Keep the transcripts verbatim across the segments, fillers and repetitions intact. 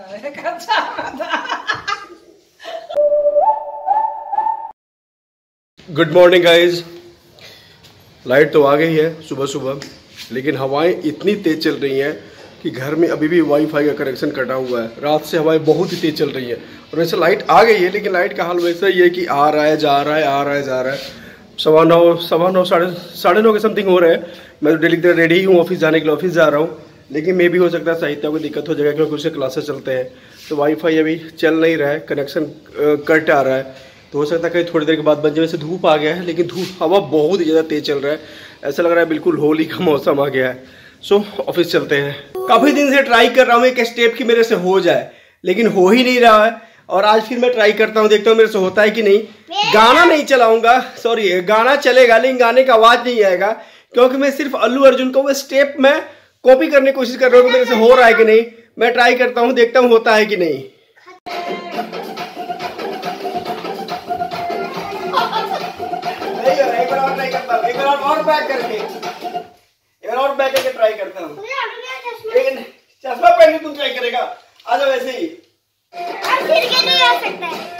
Good morning guys. Light तो आ गई है सुबह सुबह, लेकिन हवाएं इतनी तेज चल रही हैं कि घर में अभी भी वाईफाई का कनेक्शन कटा हुआ है। रात से हवाएं बहुत ही तेज चल रही हैं और वैसे लाइट आ गई है, लेकिन लाइट का हाल वैसा ही है कि आ रहा है जा रहा है आ रहा है जा रहा है। सवा नौ सवा नौ साढ़े साढ़े नौ के समथिंग हो रहे हैं। मैं तो डेली की तरह रेडी हूँ ऑफिस जाने के लिए, ऑफिस जा रहा हूँ, लेकिन मे भी हो सकता है साहित्य को दिक्कत हो जाएगा क्योंकि उससे क्लासेस चलते हैं, तो वाईफाई अभी चल नहीं रहा है, कनेक्शन कट आ रहा है, तो हो सकता है कहीं थोड़ी देर के बाद बन जाए। वैसे धूप आ गया है, लेकिन धूप हवा बहुत ही ज़्यादा तेज चल रहा है, ऐसा लग रहा है बिल्कुल होली का मौसम आ गया है। सो ऑफिस चलते हैं। काफ़ी दिन से ट्राई कर रहा हूँ एक स्टेप की मेरे से हो जाए, लेकिन हो ही नहीं रहा है, और आज फिर मैं ट्राई करता हूँ, देखता हूँ मेरे से होता है कि नहीं। गाना नहीं चलाऊंगा, सॉरी गाना चलेगा लेकिन गाने का आवाज़ नहीं आएगा, क्योंकि मैं सिर्फ अल्लू अर्जुन का वो स्टेप में कॉपी करने की कोशिश कर रहा हूँ कि मेरे से हो रहा है कि नहीं। मैं ट्राई करता हूँ, देखता हूँ होता है कि नहीं। एक बार और ट्राई करता हूँ, एक बार और बैक करके एक बार और बैक करके ट्राई करता हूँ। लेकिन चश्मा पहन के तुम ट्राई करेगा, आ जाओ वैसे ही। फिर के नहीं आ सकता है।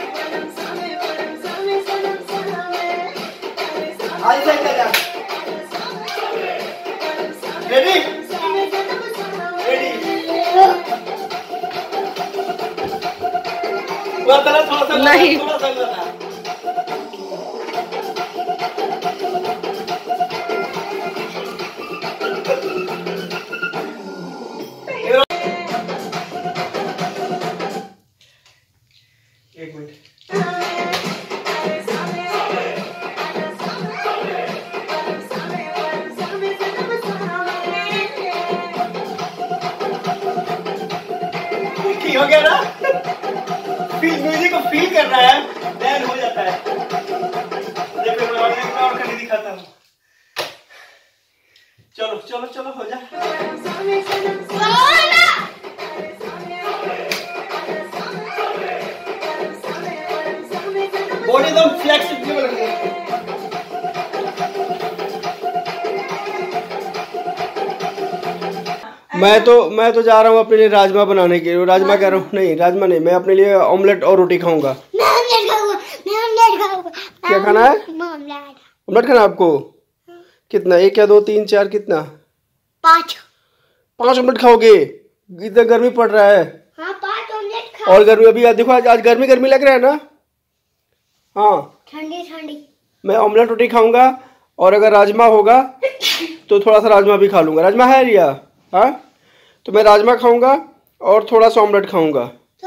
आज से क्या जा? रेडी? रेडी? वो तरह थोड़ा सा नहीं, थोड़ा सा लगा। एक मिनट। हो गया ना? फील म्यूजिक को फील कर रहा है, देन हो जाता है। देखो मैं और एक और करके दिखाता हूँ। चलो चलो चलो हो जा। बॉडी एकदम फ्लेक्सिबल है। मैं तो मैं तो जा रहा हूँ अपने लिए राजमा बनाने के लिए। राजमा कह रहा हूँ, नहीं राजमा नहीं, मैं अपने लिए ऑमलेट और रोटी खाऊंगा। मैं ऑमलेट खाऊंगा, मैं ऑमलेट खाऊंगा। क्या खाना है? ऑमलेट। ऑमलेट खाना आपको? कितना? एक या दो तीन चार कितना? पाँच। पाँच ऑमलेट खाओगे? इतना गर्मी पड़ रहा है। हाँ, पाँच ऑमलेट खा। और गर्मी अभी देखो, आज आज गर्मी गर्मी लग रहा है ना? हाँ, ठंडी ठंडी। मैं ऑमलेट रोटी खाऊंगा, और अगर राजमा होगा तो थोड़ा सा राजमा भी खा लूंगा। राजमा है रिया? हाँ, तो मैं राजमा खाऊंगा और थोड़ा सा ऑमलेट खाऊंगा।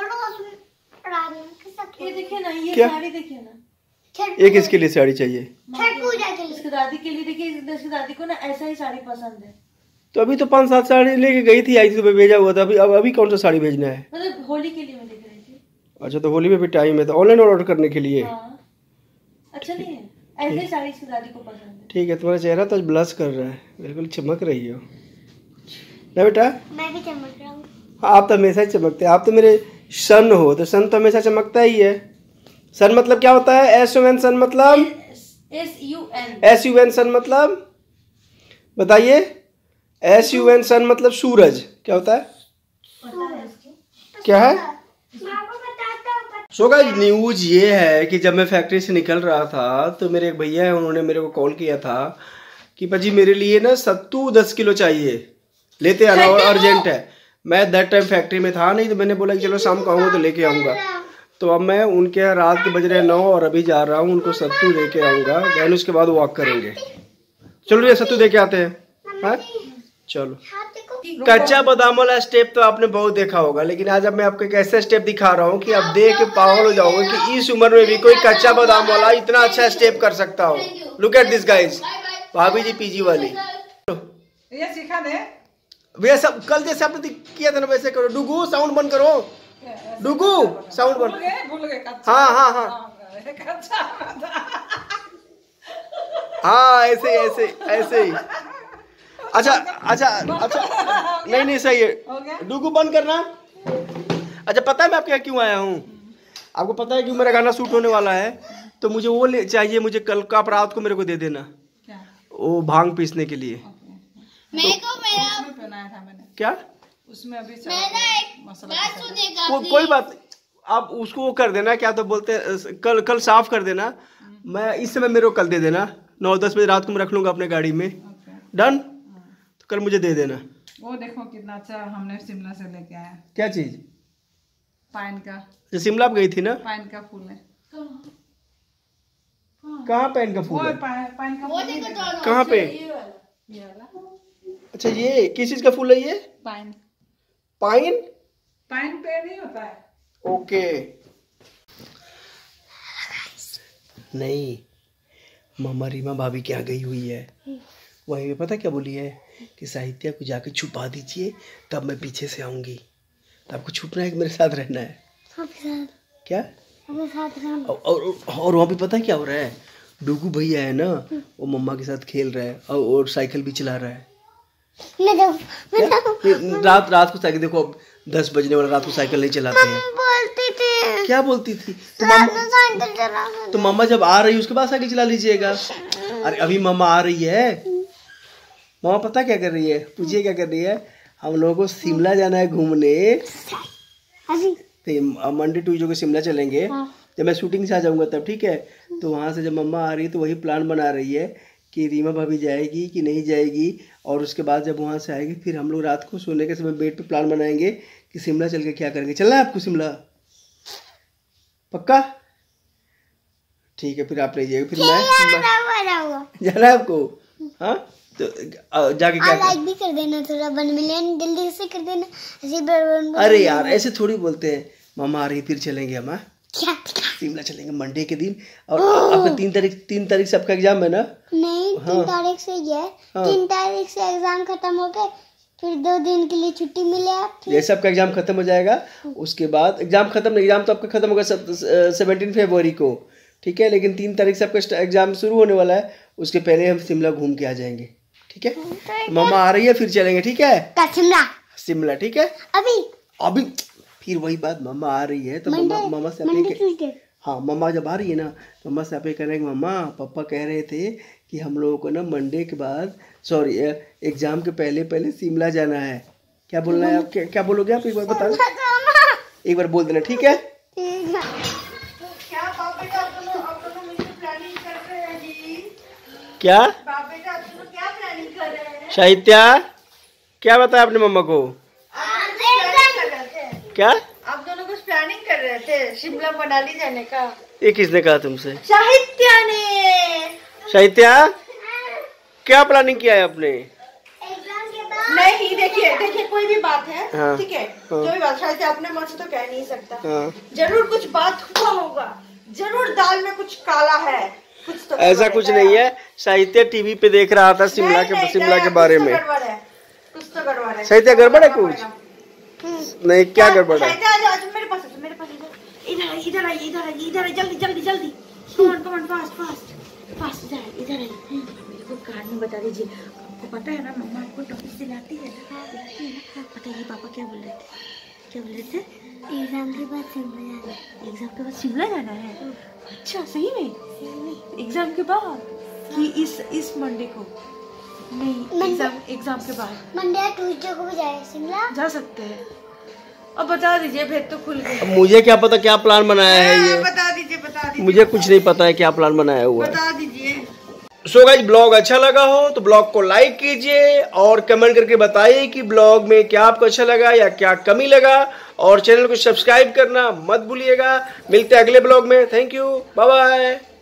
ये देखिए ना, ये क्या? साड़ी देखिए ना। एक इसके लिए साड़ी चाहिए, छठ पूजा के लिए। इसकी दादी के लिए देखिए, इसकी दादी को ना ऐसा ही साड़ी पसंद है। तो अभी तो पांच सात साड़ी लेके गई थी, आई थी तो भेजा हुआ था। अभी अब अभी कौन सा साड़ी भेजना है? मतलब होली के लिए मैं देख रही थी। अच्छा, तो होली में भी टाइम है, तो ऑनलाइन ऑर्डर करने के लिए। अच्छा नहीं है, ऐसे ही साड़ी इसकी दादी को पसंद है। ठीक है, तुम्हारा चेहरा तो ब्लश कर रहा है, बिल्कुल चमक रही हो ना बेटा? मैं भी चमक रहा हूँ। हाँ, आप तो हमेशा ही चमकते हैं, आप तो मेरे सन हो, तो सन तो हमेशा चमकता ही है। सन मतलब क्या होता है? एस यू एन सन मतलब? S U N. S U N sun मतलब बताइए? एस यू एन सन मतलब सूरज। क्या होता है? क्या है? सो गाइस, न्यूज ये है कि जब मैं फैक्ट्री से निकल रहा था तो मेरे एक भैया है, उन्होंने मेरे को कॉल किया था कि पाजी मेरे लिए ना सत्तू दस किलो चाहिए, लेते आना और अर्जेंट है। मैं दैट टाइम फैक्ट्री में था नहीं, तो मैंने बोला कि चलो शाम को आऊँगा तो लेके आऊँगा। तो अब मैं उनके यहाँ रात के बज रहे नौ और अभी जा रहा हूँ, उनको सत्तू दे के आऊँगा, देन उसके बाद वॉक करेंगे। चलो ये सत्तू दे के आते हैं। हाँ चलो। कच्चा बादाम वाला स्टेप तो आपने बहुत देखा होगा, लेकिन आज अब मैं आपको एक ऐसा स्टेप दिखा रहा हूँ कि आप देख के पागल हो जाओगे कि इस उम्र में भी कोई कच्चा बादाम वाला इतना अच्छा स्टेप कर सकता हो। लुक एट दिस गाइस, भाभी जी पीजी वाली। ये सिखा दे भैया, सब कल जैसे आपने किया था ना वैसे करो। डुगू साउंड बंद करो, डुगू साउंड बंद। हाँ हाँ हाँ हाँ, ऐसे ऐसे ऐसे ही। अच्छा अच्छा अच्छा, नहीं नहीं सही है, डुगू बंद करना। अच्छा, पता है मैं आपके यहाँ क्यों आया हूँ? आपको पता है कि मेरा गाना शूट होने वाला है, तो मुझे वो ले चाहिए, मुझे कल का रात को मेरे को दे देना वो भांग पीसने के लिए। मेरे को मेरा बनाया था मैंने। क्या उसमें अभी मसाला को, कोई बात नहीं, आप उसको वो कर देना, क्या तो बोलते हैं, कल कल साफ कर देना। मैं इस समय मेरे को कल दे देना, नौ दस बजे रात को मैं रख लूँगा अपने गाड़ी में। डन। तो कल मुझे दे देना। वो देखो कितना अच्छा हमने शिमला से लेके आया। क्या चीज? पाइन का। जो शिमला आप गई थी ना? पाइन का फूल है। कहाँ पाइन का फूल है? पाइन का फूल कहाँ पे? अच्छा, ये किस चीज का फूल है ये? पाइन। पाइन? पाइन पेड़ नहीं होता है। ओके। नहीं, मामा रीमा भाभी क्या गई हुई है, वही में पता क्या बोली है कि साहित्य को जाके छुपा दीजिए, तब मैं पीछे से आऊंगी। तो आपको छुपना है कि मेरे साथ रहना है? साथ। क्या? साथ और, और, और वहाँ पे पता है क्या हो रहा है? डुगू भैया है ना, वो मम्मा के साथ खेल रहा है और, और साइकिल भी चला रहा है। मैं दो, मैं दो। रात रात को साइकिल, देखो अब दस बजने वाला, रात को साइकिल नहीं चलाते हैं। बोलती थी। क्या बोलती थी? तो मम्मा तो मम्मा जब आ रही है उसके बाद साइकिल चला लीजिएगा। अरे अभी मम्मा आ रही है। मम्मा पता क्या कर रही है? पूछिए क्या कर रही है? हम लोगों को शिमला जाना है घूमने। मंडे ट्यूजडे को शिमला चलेंगे। जब मैं शूटिंग से आ जाऊंगा तब, ठीक है? तो वहाँ से जब मम्मा आ रही है तो वही प्लान बना रही है कि रीमा भाभी जाएगी कि नहीं जाएगी, और उसके बाद जब वहाँ से आएगी फिर हम लोग रात को सोने के समय बेड पे प्लान बनाएंगे कि शिमला चल के क्या करेंगे। चलना है आपको शिमला? पक्का? ठीक है, फिर आप रह जाइएगा। फिर मैं जाना है आपको? हाँ, तो जाके क्या लाइक भी कर देना, थोड़ा वन मिलियन जल्दी से कर देना। ऐसे अरे यार ऐसे थोड़ी बोलते हैं। मामा आ रही फिर चलेंगे हम। क्या? शिमला चलेंगे मंडे के दिन। और आपका तीन तारीख तीन तारीख से आपका एग्जाम है ना? नहीं, हाँ। तीन तारीख से ही है। हाँ। तीन तारीख से एग्जाम खत्म हो गए, फिर दो दिन के लिए छुट्टी मिले। जैसे आपका एग्जाम खत्म हो जाएगा उसके बाद एग्जाम खत्म नहीं, एग्जाम तो आपका खत्म होगा सेवनटीन फरवरी को, ठीक है? लेकिन तीन तारीख से आपका एग्जाम शुरू होने वाला है, उसके पहले हम शिमला घूम के आ जाएंगे, ठीक है? मामा आ रही है फिर चलेंगे, ठीक है? शिमला शिमला ठीक है? अभी अभी फिर वही बात, मामा आ रही है तो मामा मामा से अपने, हाँ मामा जब आ रही है ना तो मामा से आप कह रहे हैं मामा पापा कह रहे थे कि हम लोगों को ना मंडे के बाद, सॉरी एग्जाम के पहले पहले शिमला जाना है। क्या बोलना है आप? क्या, क्या बोलोगे आप? एक बार बता दो, एक बार बोल देना, ठीक है? क्या साहित्या क्या बताया आपने मम्मा को? क्या आप दोनों कुछ प्लानिंग कर रहे थे शिमला मनाली जाने का? ये किसने कहा तुमसे? साहित्या ने। साहित्या क्या प्लानिंग किया है आपने? नहीं, देखिए देखिए कोई भी बात है, हाँ, ठीक है? हाँ, जो भी बात शायद अपने मन से तो कह नहीं सकता, हाँ, जरूर कुछ बात हुआ होगा, जरूर दाल में कुछ काला है, कुछ तो ऐसा कुछ नहीं है। साहित्य टीवी पे देख रहा था शिमला के शिमला के बारे में। कुछ तो गड़बड़ है। साहित्य गड़बड़ है कुछ? नहीं, क्या गड़बड़ है? मेरे पास मेरे पास इधर इधर आइए इधर आइए इधर आइए जल्दी जल्दी जल्दी, come on come on, fast fast fast, इधर इधर आइए। मेरे को कहानी बता दीजिए। आपको पता है ना मम्मा आपको टॉपिक दिलाती है ना? बताइए पापा क्या बोल रहे थे? क्या बोल रहे थे? एग्जाम के बाद शिमला जाना है। एग्जाम के बाद शिमला जाना है? अच्छा, सही में? एग्जाम के बाद कि इस इस मंडे को? नहीं, एग्जाम एग्जाम के बाद मंडे ट्यूसडे को भी जाए शिमला जा सकते हैं। अब बता दीजिए, फिर तो खुल गई। मुझे क्या पता क्या प्लान बनाया है ये? बता दीजिए बता दीजिए। मुझे कुछ नहीं पता है क्या प्लान बनाया हुआ है। बता दीजिए। सो गाइस, ब्लॉग अच्छा लगा हो तो ब्लॉग को लाइक कीजिए और कमेंट करके बताइए कि ब्लॉग में क्या आपको अच्छा लगा या क्या कमी लगा, और चैनल को सब्सक्राइब करना मत भूलिएगा। मिलते हैं अगले ब्लॉग में। Thank you, bye bye.